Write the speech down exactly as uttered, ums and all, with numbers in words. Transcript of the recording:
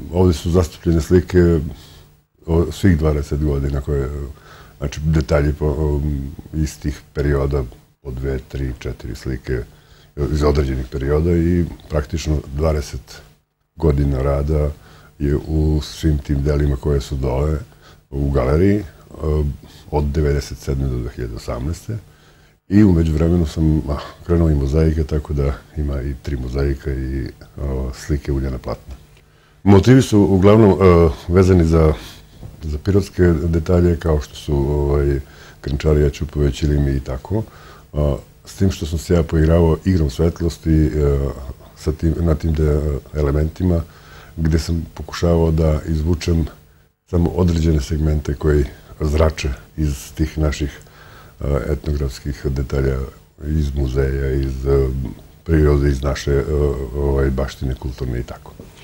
ovdje su zastupljene slike svih dvadeset godina, koje, znači detalji iz tih perioda, po dve, tri, četiri slike iz određenih perioda i praktično dvadeset godina rada je u svim tim delima koje su dole u galeriji od devedeset sedme do dve hiljade osamnaeste. I umeđu vremenu sam krenuo i mozaike, tako da ima i tri mozaika i slike uljana platna. Motivi su uglavnom vezani za pirotske detalje, kao što su Krančarija, Ćupović, Ćilimi i tako. S tim što sam se ja poigravao igrom svetlosti na tim elementima, gde sam pokušavao da izvučem samo određene segmente koji zrače iz tih naših etnografskih detalja, iz muzeja, iz prirode, iz naše baštine kulturne i tako.